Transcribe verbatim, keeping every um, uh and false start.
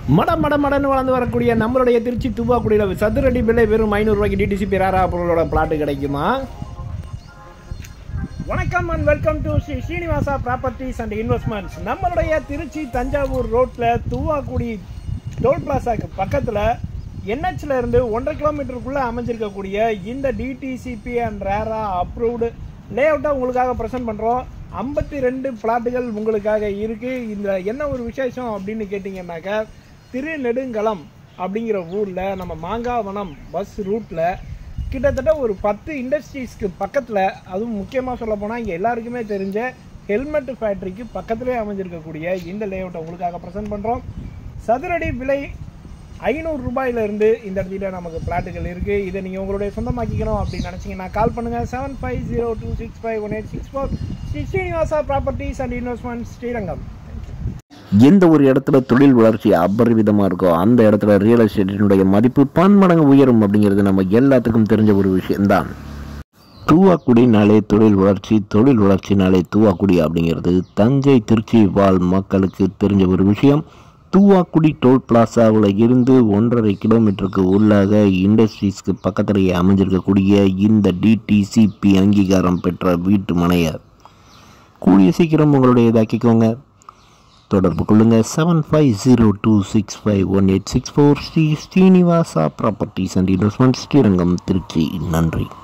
மட மட மடன்னு வளர்ந்து வரக்கூடிய நம்மளுடைய திருச்சி துவாக்குடியில் சதுரடி விலை வெறும் ஐநூறுரூவாய்க்கு டிடிசி பேராரா பொருளோட பிளாட்டு கிடைக்குமா? வணக்கம் and welcome to Shri Srinivasa properties and investments. நம்மளுடைய திருச்சி தஞ்சாவூர் ரோட்டில் துவாக்குடி டோல் பிளாசாக்கு பக்கத்தில் என்ஹெச்சில் இருந்து ஒன்றரை கிலோமீட்டருக்குள்ளே அமைஞ்சிருக்கக்கூடிய இந்த டிடிசிபி அண்ட் ரேரா அப்ரூவ்டு லே அவுட்டை உங்களுக்காக ப்ரெசென்ட் பண்ணுறோம். ஐம்பத்தி ரெண்டு பிளாட்டுகள் உங்களுக்காக இருக்குது. இதில் என்ன ஒரு விசேஷம் அப்படின்னு கேட்டிங்கன்னாக்கா, திருநெடுங்கலம் அப்படிங்கிற ஊரில் நம்ம மாங்காவனம் பஸ் ரூட்டில் கிட்டத்தட்ட ஒரு பத்து இண்டஸ்ட்ரீஸ்க்கு பக்கத்தில், அதுவும் முக்கியமாக சொல்ல போனால் இங்கே எல்லாருக்குமே தெரிஞ்ச ஹெல்மெட் ஃபேக்ட்ரிக்கு பக்கத்துலேயே அமைஞ்சிருக்கக்கூடிய இந்த லே அவுட்டை உங்களுக்காக ப்ரெசென்ட் பண்ணுறோம். சதுரடி விலை ஐநூறு ரூபாயிலிருந்து இந்த இடத்துல நமக்கு பிளாட்டுகள் இருக்குது. இதை நீங்கள் உங்களுடைய சொந்தமாக்கிக்கணும் அப்படின்னு நினச்சிங்கன்னா கால் பண்ணுங்கள் seven five zero two six five one eight six four Shri Srinivasa properties and investments, Srirangam. எந்த ஒரு இடத்துல தொழில் வளர்ச்சி அபரிவிதமாக இருக்கோ அந்த இடத்துல ரியல் எஸ்டேட்டினுடைய மதிப்பு பன்மடங்கு உயரும் அப்படிங்கிறது நம்ம எல்லாத்துக்கும் தெரிஞ்ச ஒரு விஷயம்தான். தூவாக்குடினாலே தொழில் வளர்ச்சி, தொழில் வளர்ச்சினாலே தூவாக்குடி அப்படிங்கிறது தஞ்சை திருச்சி வாழ் மக்களுக்கு தெரிஞ்ச ஒரு விஷயம். தூவாக்குடி டோல் பிளாசாவில் இருந்து ஒன்றரை கிலோமீட்டருக்கு உள்ளாக இண்டஸ்ட்ரீஸ்க்கு பக்கத்திலேயே அமைஞ்சிருக்கக்கூடிய இந்த டிடிசிபி அங்கீகாரம் பெற்ற வீட்டு மனையை கூடிய சீக்கிரம் உங்களுடைய இதாக்கிக்கோங்க. தொடர்பு கொள்ளுங்கள் seven five zero two six five one eight six four Shri Srinivasa properties and investments, Srirangam, Trichy. நன்றி.